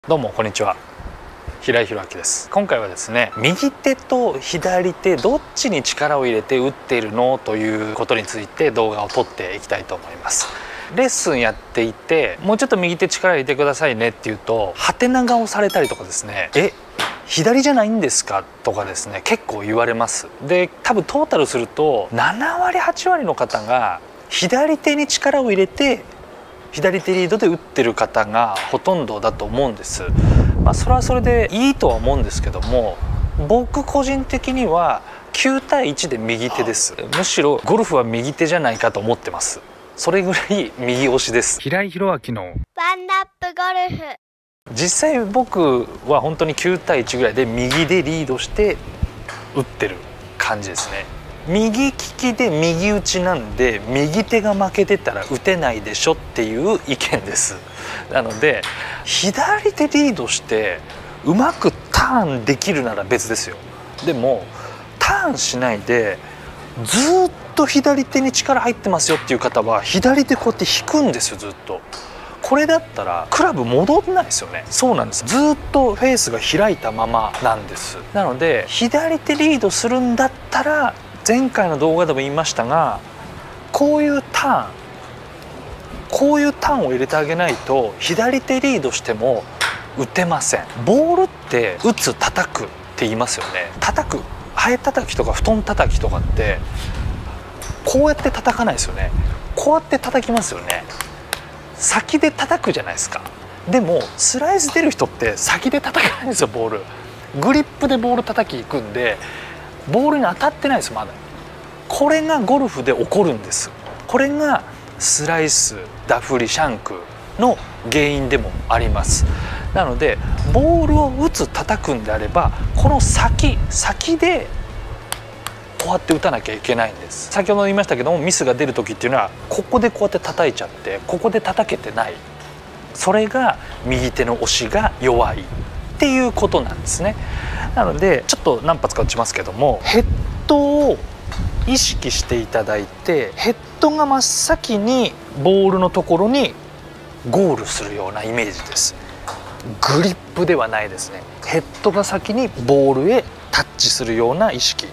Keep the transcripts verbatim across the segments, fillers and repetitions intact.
どうもこんにちは、平井弘明です。今回はですね、右手と左手どっちに力を入れて打っているのということについて動画を撮っていきたいと思います。レッスンやっていて、もうちょっと右手力入れてくださいねって言うとハテナ顔されたりとかですね、え左じゃないんですかとかですね、結構言われます。で多分トータルするとななわりはちわりの方が左手に力を入れて左手リードで打ってる方がほとんどだと思うんです。まあ、それはそれでいいとは思うんですけども、僕個人的にはきゅうたいいちで右手です。むしろゴルフは右手じゃないかと思ってます。それぐらい右押しです。平井弘明のワンナップゴルフ。 実際僕は本当にきゅうたいいちぐらいで右でリードして打ってる感じですね。右利きで右打ちなんで、右手が負けてたら打てないでしょっていう意見です。なので左手リードしてうまくターンできるなら別ですよ。でもターンしないでずっと左手に力入ってますよっていう方は左手こうやって引くんですよ、ずっと。これだったらクラブ戻んないですよね。そうなんです。ずっとフェースが開いたままなんです。なので左手リードするんだったら、前回の動画でも言いましたが、こういうターンこういうターンを入れてあげないと左手リードしても打てません。ボールって打つ叩くって言いますよね。叩く、ハエ叩きとか布団叩きとかってこうやって叩かないですよね。こうやって叩きますよね。先で叩くじゃないですか。でもスライス出る人って先で叩かないんですよ。ボールグリップでボール叩きいくんでボールに当たってないです。まだこれがゴルフで起こるんです。これがスライス、ダフり、シャンクの原因でもあります。なのでボールを打つ、叩くんであればこの先先でこうやって打たなきゃいけないんです。先ほど言いましたけども、ミスが出る時っていうのはここでこうやって叩いちゃってここで叩けてない、それが右手の押しが弱いっていうことなんですね。なのでちょっと何発か打ちますけども、ヘッドを意識していただいて、ヘッドが真っ先にボールのところにゴールするようなイメージです。グリップではないですね。ヘッドが先にボールへタッチするような意識。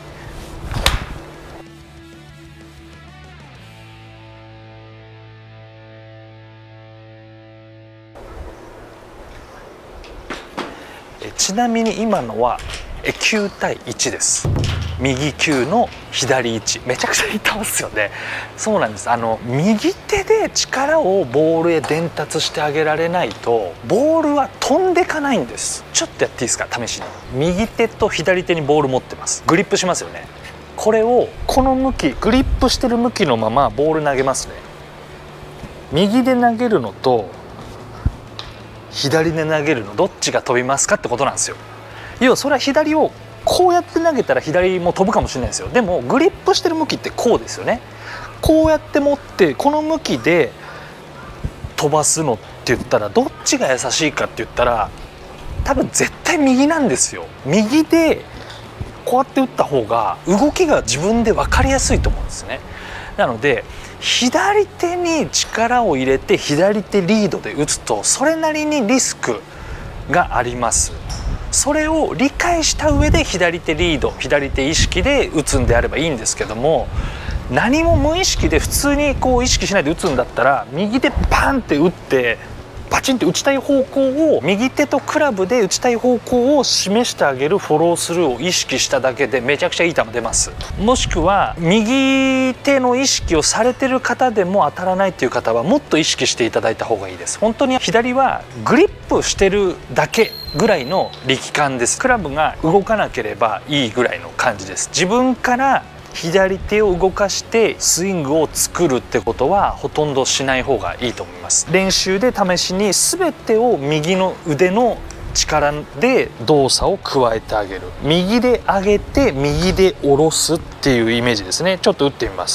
ちなみに今のはきゅうたいいちです。右きゅうの左いち、めちゃくちゃ言ってますよね。そうなんです。あの右手で力をボールへ伝達してあげられないとボールは飛んでかないんです。ちょっとやっていいですか、試しに。右手と左手にボール持ってます。グリップしますよね。これをこの向き、グリップしてる向きのままボール投げますね。右で投げるのと左で投げるのどっちが飛びますかってことなんですよ。要はそれは左をこうやって投げたら左も飛ぶかもしれないですよ。でもグリップしてる向きってこうですよね。こうやって持ってこの向きで飛ばすのって言ったらどっちが優しいかって言ったら多分絶対右なんですよ。右でこうやって打った方が動きが自分で分かりやすいと思うんですね。なので左手に力を入れて左手リードで打つとそれなりにリスクがあります。それを理解した上で左手リード、左手意識で打つんであればいいんですけども、何も無意識で普通にこう意識しないで打つんだったら右手パンって打ってパチンって打ちたい方向を、右手とクラブで打ちたい方向を示してあげるフォロースルーを意識しただけでめちゃくちゃいい球出ます。もしくは右手の意識をされてる方でも当たらないっていう方はもっと意識していただいた方がいいです。本当に左はグリップしてるだけぐらいの力感です。クラブが動かなければいいぐらいの感じです。自分から左手を動かしてスイングを作るってことはほとんどしない方がいいと思います。練習で試しに全てを右の腕の力で動作を加えてあげる。右で上げて右で下ろすっていうイメージですね。ちょっと打ってみます。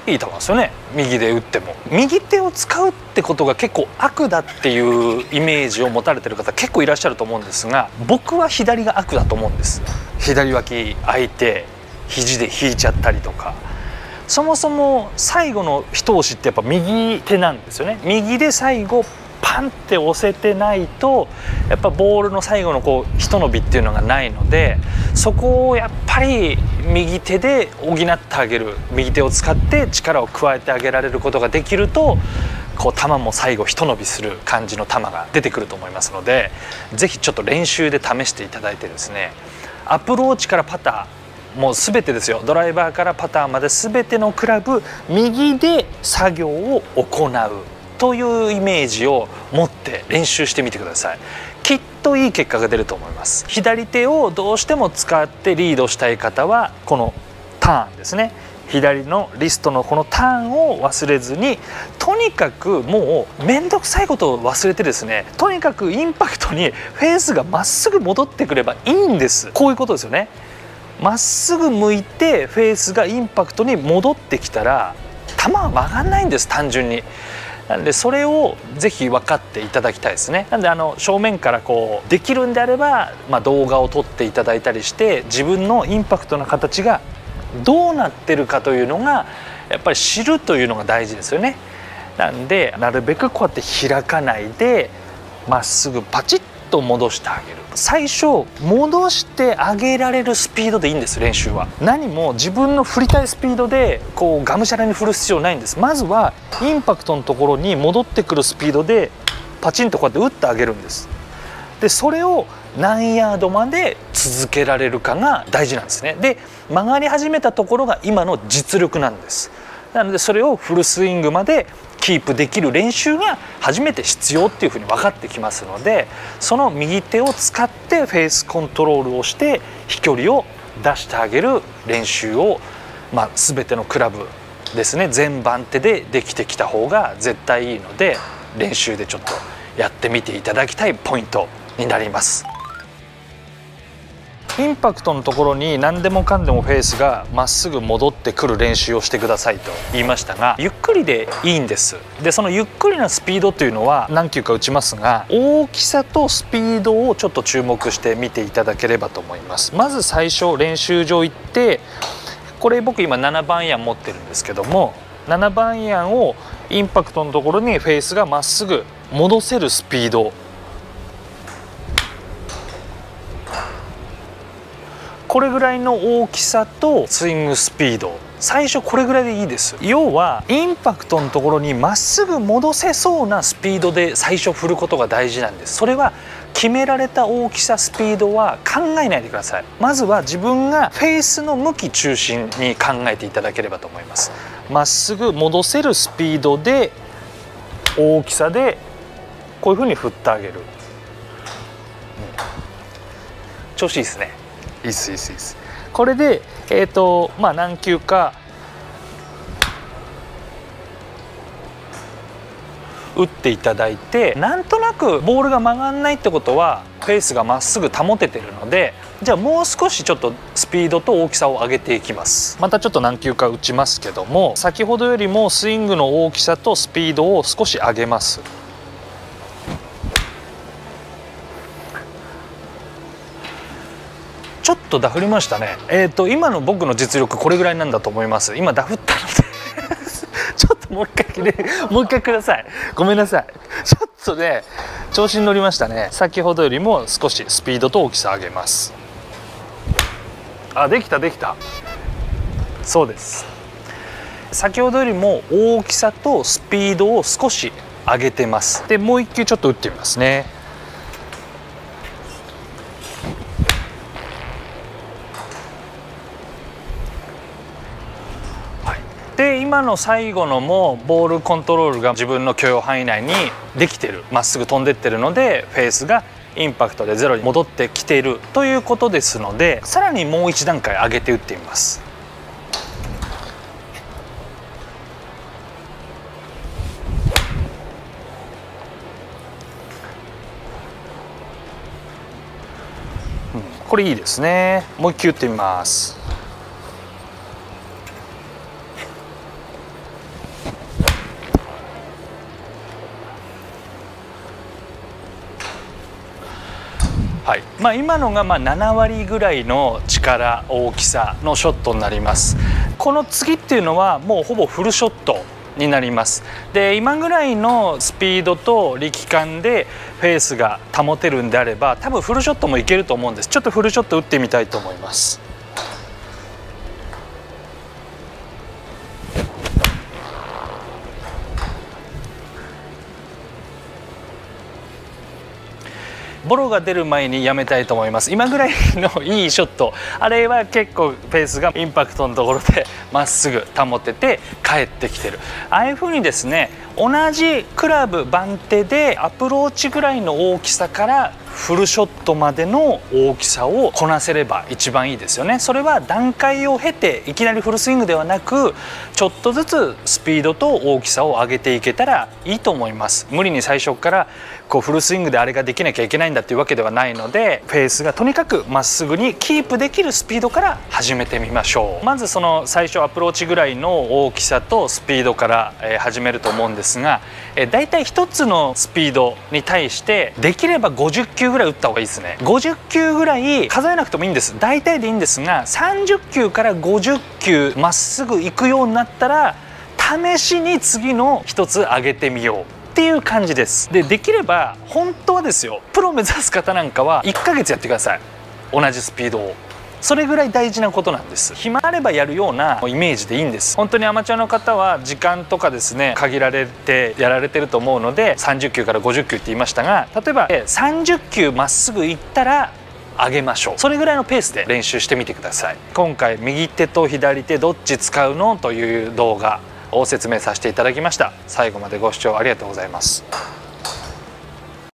いい球ですよね。右で打っても右手を使うってことが結構悪だっていうイメージを持たれてる方結構いらっしゃると思うんですが、僕は左が悪だと思うんです。左脇空いて肘で引いちゃったりとか、そもそも最後の一押しってやっぱ右手なんですよね。右で最後パンって押せてないとやっぱボールの最後のこうひと伸びっていうのがないので、そこをやっぱり右手で補ってあげる、右手を使って力を加えてあげられることができると、こう球も最後ひと伸びする感じの球が出てくると思いますので、是非ちょっと練習で試していただいてですね、アプローチからパターもう全てですよ、ドライバーからパターまで全てのクラブ右で作業を行うというイメージを持って練習してみてください。きっといい結果が出ると思います。左手をどうしても使ってリードしたい方はこのターンですね、左のリストのこのターンを忘れずに、とにかくもう面倒くさいことを忘れてですね、とにかくインパクトにフェースがまっすぐ戻ってくればいいんです。こういうことですよね。まっすぐ向いてフェースがインパクトに戻ってきたら球は曲がんないんです、単純に。なんでそれをぜひ分かっていただきたいですね。なんであの正面からこうできるんであれば、まあ、動画を撮っていただいたりして自分のインパクトの形がどうなってるかというのがやっぱり知るというのが大事ですよね。なんでなるべくこうやって開かないでまっすぐパチッと戻してあげる。最初戻してあげられるスピードでいいんです、練習は。何も自分の振りたいスピードでこうがむしゃらに振る必要ないんです。まずはインパクトのところに戻ってくるスピードでパチンとこうやって打ってあげるんです。でそれを何ヤードまで続けられるかが大事なんですね。で曲がり始めたところが今の実力なんです。なのでそれをフルスイングまでキープできる練習が初めて必要っていうふうに分かってきますので、その右手を使ってフェースコントロールをして飛距離を出してあげる練習を、まあ、全てのクラブですね、全番手でできてきた方が絶対いいので、練習でちょっとやってみていただきたいポイントになります。インパクトのところに何でもかんでもフェースがまっすぐ戻ってくる練習をしてくださいと言いましたが、ゆっくりでいいんです。でそのゆっくりなスピードというのは何球か打ちますが、大きさとスピードをちょっと注目して見ていただければと思います。まず最初練習場行って、これ僕今ななばんアイアン持ってるんですけども、ななばんアイアンをインパクトのところにフェースがまっすぐ戻せるスピード、これぐらいの大きさとスイングスピード、最初これぐらいでいいです。要はインパクトのところにまっすぐ戻せそうなスピードで最初振ることが大事なんです。それは決められた大きさスピードは考えないでください。まずは自分がフェースの向き中心に考えていただければと思います。まっすぐ戻せるスピードで大きさでこういうふうに振ってあげる、うん、調子いいですね。いいっすいいっすいいっす。これでえっとまあ何球か打っていただいて、なんとなくボールが曲がんないってことはフェースがまっすぐ保ててるので、じゃあもう少しちょっとスピードと大きさを上げていきます。またちょっと何球か打ちますけども、先ほどよりもスイングの大きさとスピードを少し上げます。ちょっとダフりましたね。えっと今の僕の実力これぐらいなんだと思います。今ダフったのでちょっともう一回ね、もう一回ください。ごめんなさい。ちょっとね調子に乗りましたね。先ほどよりも少しスピードと大きさ上げます。あ、できたできた。そうです。先ほどよりも大きさとスピードを少し上げてます。でもう一球ちょっと打ってみますね。で今の最後のもボールコントロールが自分の許容範囲内にできてる、まっすぐ飛んでってるのでフェースがインパクトでゼロに戻ってきているということですので、さらにもう一段階上げて打ってみます。うん、これいいですね。もう一球打ってみます。 はいまあ、今のがまあななわりぐらいの力大きさのショットになります。この次っていうのはもうほぼフルショットになります。で今ぐらいのスピードと力感でフェースが保てるんであれば多分フルショットもいけると思うんです。ちょっとフルショット打ってみたいと思います。ボロが出る前にやめたいと思います。今ぐらいのいいショット、あれは結構ペースがインパクトのところでまっすぐ保てて帰ってきてる。ああいう風にですね、同じクラブ番手でアプローチぐらいの大きさからフルショットまでの大きさをこなせれば一番いいですよね。それは段階を経ていきなりフルスイングではなく、ちょっとずつスピードと大きさを上げていけたらいいと思います。無理に最初からこうフルスイングであれができなきゃいけないんだっていうわけではないので、フェースがとにかくまっすぐにキープできるスピードから始めてみましょう。まずその最初アプローチぐらいの大きさとスピードから始めると思うんですが、だいたいひとつのスピードに対してできればごじゅっきゅうぐらい打った方がいいですね。ごじゅっきゅうぐらい数えなくてもいいんです。大体でいいんですが、さんじゅっきゅうからごじゅっきゅうまっすぐ行くようになったら試しに次のひとつ上げてみようっていう感じです。で、できれば本当はですよ、プロ目指す方なんかはいっかげつやってください。同じスピードを。それぐらい大事なことなんです。暇あればやるようなイメージでいいんです。本当にアマチュアの方は時間とかですね、限られてやられてると思うのでさんじゅっきゅうからごじゅっきゅうって言いましたが、例えばさんじゅっきゅうまっすぐ行ったら上げましょう。それぐらいのペースで練習してみてください。今回右手と左手どっち使うのという動画を説明させていただきました。最後までご視聴ありがとうございます。